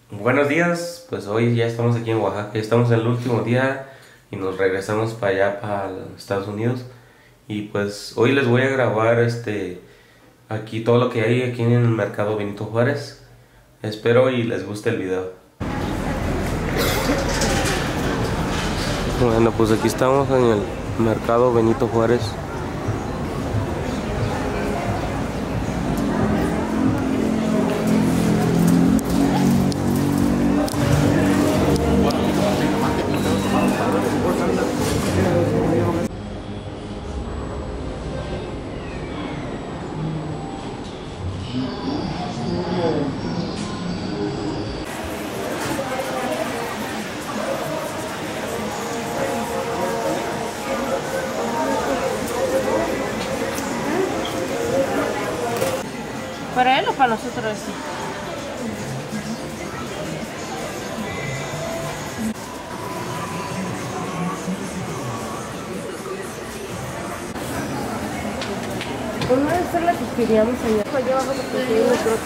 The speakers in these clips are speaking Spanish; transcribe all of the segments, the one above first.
Buenos días, pues hoy ya estamos aquí en Oaxaca, estamos en el último día y nos regresamos para allá, para Estados Unidos. Y pues hoy les voy a grabar aquí todo lo que hay aquí en el mercado Benito Juárez. Espero y les guste el video. Bueno, pues aquí estamos en el mercado Benito Juárez. ¿Para él o para nosotros? Sí. Una de esas la que queríamos allá. Allá abajo porque yo no creo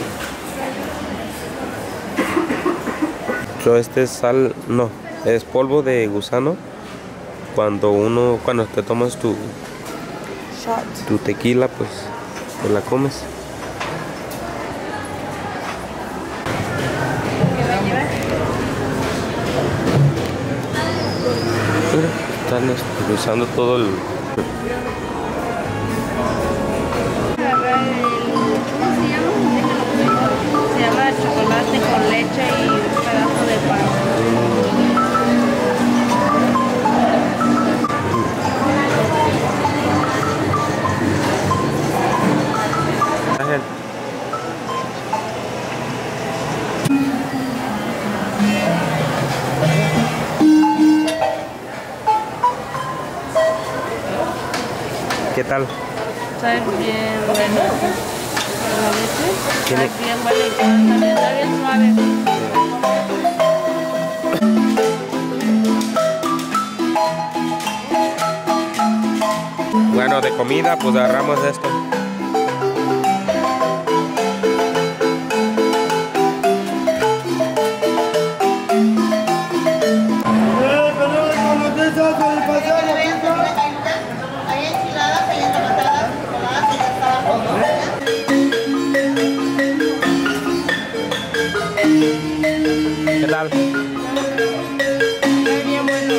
que Este es sal, no, es polvo de gusano. Cuando te tomas tu tequila, pues te la comes. Están usando todo el... se llama chocolate con leche y un pedazo de pan. ¿Qué tal? Está bien bueno. La leche ¿Tiene? está bien buena y también está bien suave. Bueno, de comida, pues agarramos esto. ¿Qué tal? Está bien bueno.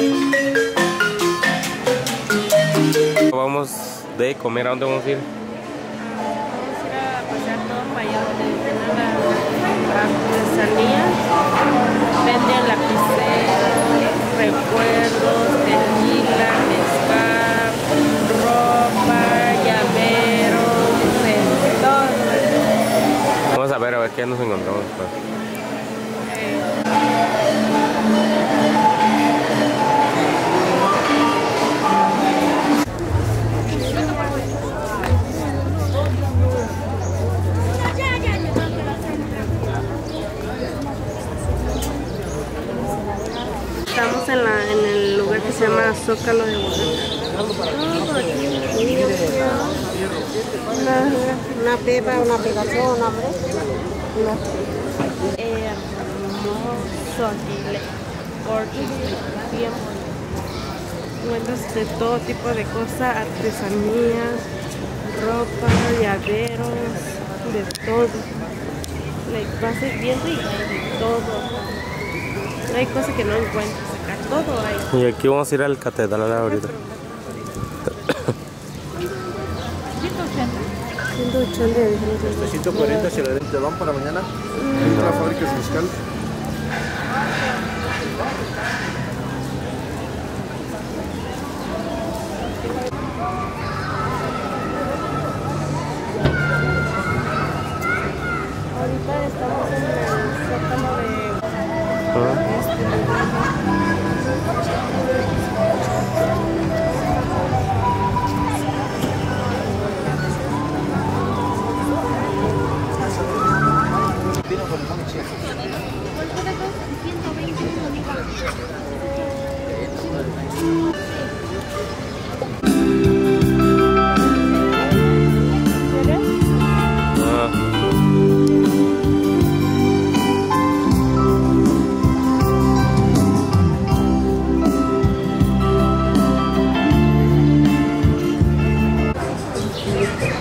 Vamos de comer, ¿a dónde vamos a ir? Vamos a ir a pasear todo para allá donde tienen la artesanía. Venden lapiceros, recuerdos, tequila, mezcal, ropa, llaveros, de todo. Vamos a ver qué nos encontramos. Pues. Estamos en el lugar que se llama Zócalo de Oaxaca. Una pepa, una aplicación, hombre. Hermoso aquí, gorgeous, bien bonito. Encuentras de todo tipo de cosas, artesanías, ropa, llaveros, de todo. Vas viendo y hay de todo. No hay cosa que no encuentres acá, todo hay. Y aquí vamos a ir al catedral ahorita. 180. 140 se le te van para mañana. La fábrica es fiscal. Ahorita estamos en el Zócalo de... Vino con limón y chile.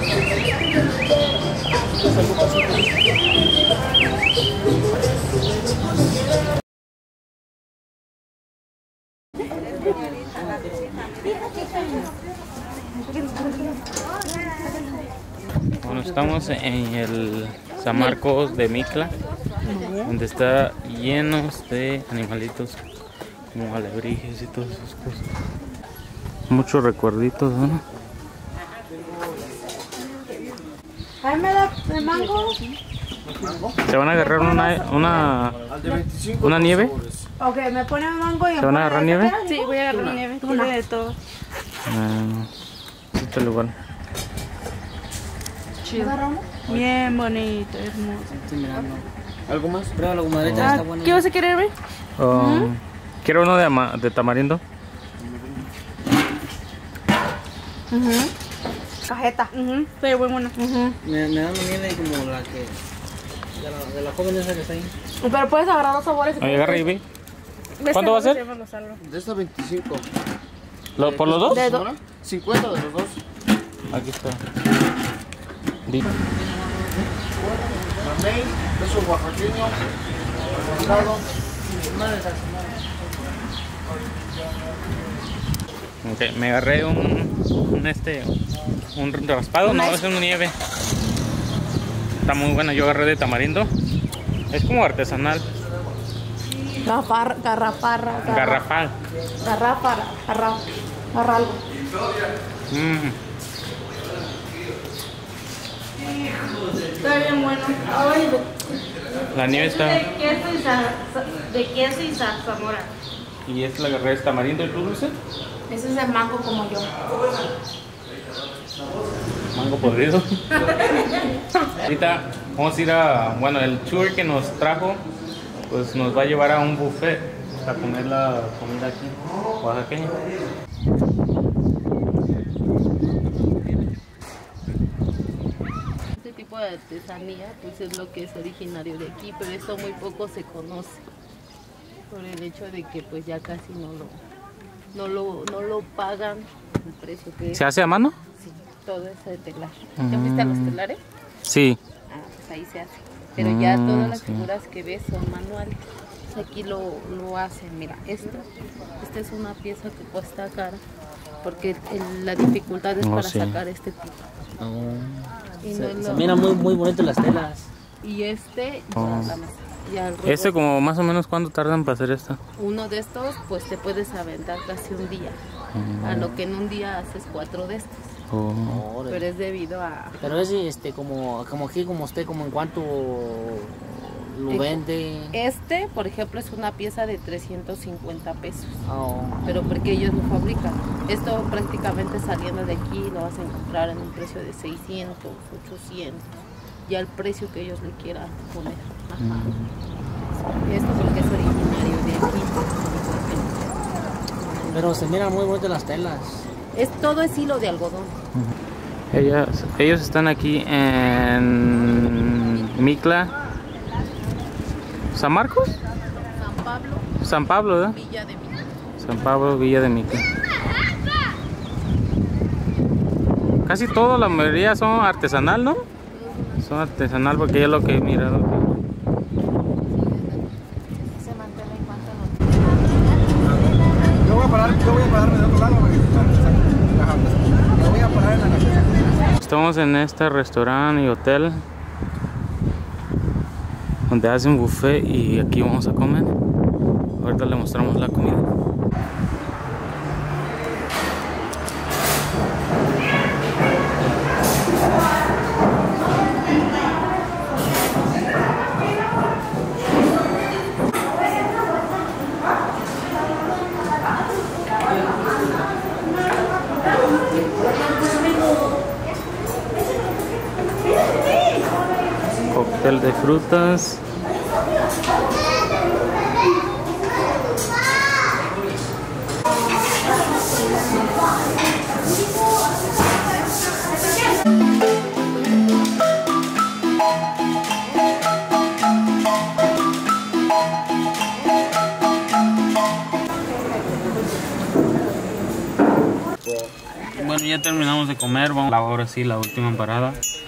Bueno, estamos en el San Marcos de Mictla, donde está llenos de animalitos como alebrijes y todas esas cosas. Muchos recuerditos, ¿no? Ay, me da de mango. ¿Se van a agarrar una nieve? Ok, me pone mango y ¿Se van a agarrar nieve? Sí, voy a agarrar nieve. Tiene de todo. Este lugar. Chido. Bien bonito, hermoso. Estoy mirando. ¿Algo más? Prueba la comadrita, está buena. ¿Qué vas a querer, ver? Quiero uno de tamarindo. Cajeta. Pero muy bueno. Me dan una nieve como la que... De la joven esa que está ahí. Pero puedes agarrar los sabores. Ahí agarra y ve. ¿Cuánto va a ser? De esta 25. ¿Por los dos? De dos. 50 de los dos. Aquí está. Mamey, queso oaxaqueño, condado. Okay, me agarré un raspado, no, es una nieve. Está muy buena, yo agarré de tamarindo. Es como artesanal. Garrafal. Garralgo. Está bien bueno. La nieve está. De queso y zarzamora. Y esta la agarré de tamarindo y tú, dulce. Ese es de mango como yo. Mango podrido. Ahorita vamos a ir bueno, el tour que nos trajo, pues nos va a llevar a un buffet a comer la comida aquí, oaxaqueña. Este tipo de artesanía pues es lo que es originario de aquí, pero esto muy poco se conoce por el hecho de que pues ya casi no lo pagan el precio que es. ¿Se hace a mano? Sí, todo es de telar. ¿Ya fuiste a los telares? Sí. Pues ahí se hace. Pero ya todas las sí. figuras que ves son manuales. Aquí lo hacen. Mira, esta es una pieza que cuesta cara porque la dificultad es para sacar este tipo. Y Se miran muy bonitas las telas. Y ya la mesa. ¿Este como más o menos cuánto tardan para hacer esto? Uno de estos pues te puedes aventar casi un día. A lo que en un día haces 4 de estos. Pero es debido a... Pero es como aquí, como usted, como en cuánto lo vende. Por ejemplo, es una pieza de 350 pesos. Pero porque ellos lo fabrican. Esto prácticamente saliendo de aquí lo vas a encontrar en un precio de 600, 800. Ya el precio que ellos le quieran poner. Esto porque es originario de aquí. Pero se miran muy bonitas las telas. Todo es hilo de algodón. Ellos están aquí en Mictla. ¿San Marcos? San Pablo, ¿verdad? Villa de Mictla. San Pablo, Villa de Mictla. Casi todo, la mayoría son artesanal, ¿no? Son artesanal porque ya lo que he mirado. Yo voy a pararme de otro lado. Yo voy a parar en la casa. Estamos en este restaurante y hotel donde hacen buffet y aquí vamos a comer. Ahorita le mostramos la comida. Cóctel de frutas. Bueno, ya terminamos de comer, vamos ahora sí la última parada.